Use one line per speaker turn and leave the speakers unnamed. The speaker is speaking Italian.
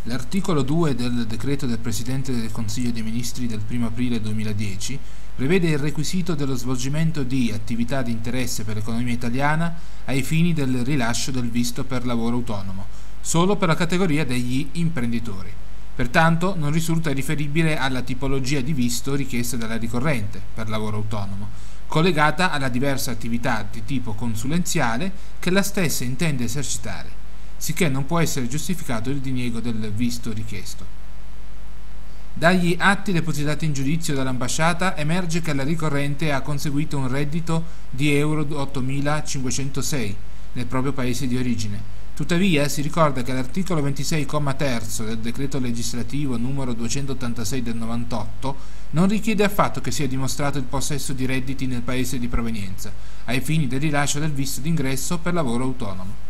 L'articolo 2 del decreto del Presidente del Consiglio dei Ministri del 1 aprile 2010 prevede il requisito dello svolgimento di attività di interesse per l'economia italiana ai fini del rilascio del visto per lavoro autonomo, solo per la categoria degli imprenditori. Pertanto non risulta riferibile alla tipologia di visto richiesta dalla ricorrente per lavoro autonomo, collegata alla diversa attività di tipo consulenziale che la stessa intende esercitare, sicché non può essere giustificato il diniego del visto richiesto. Dagli atti depositati in giudizio dall'ambasciata emerge che la ricorrente ha conseguito un reddito di euro 8.506 nel proprio paese di origine. Tuttavia si ricorda che l'articolo 26, comma terzo del decreto legislativo numero 286 del 98 non richiede affatto che sia dimostrato il possesso di redditi nel paese di provenienza, ai fini del rilascio del visto d'ingresso per lavoro autonomo.